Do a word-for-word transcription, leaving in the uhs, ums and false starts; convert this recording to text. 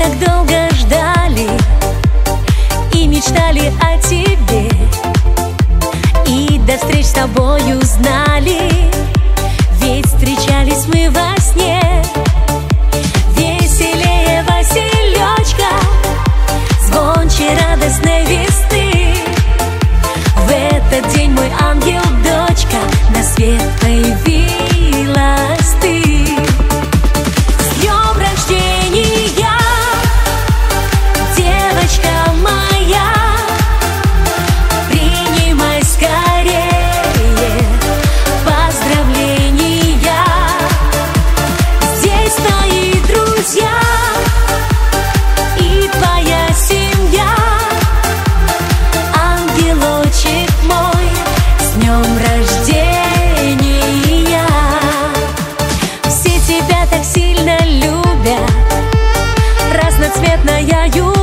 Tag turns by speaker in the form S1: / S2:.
S1: так долго ждали и мечтали о тебе, и до встреч с тобою знали, ведь встречались мы во сне. Веселее Василечка, звонче радостной весны. В этот день мой ангел-дочка на свет появилась ты. С днем рождения, девочка моя, принимай скорее поздравления. Здесь твои друзья и твоя семья. Ангелочек мой, с днем рождения. Все тебя так сильно любят, разноцветная юность.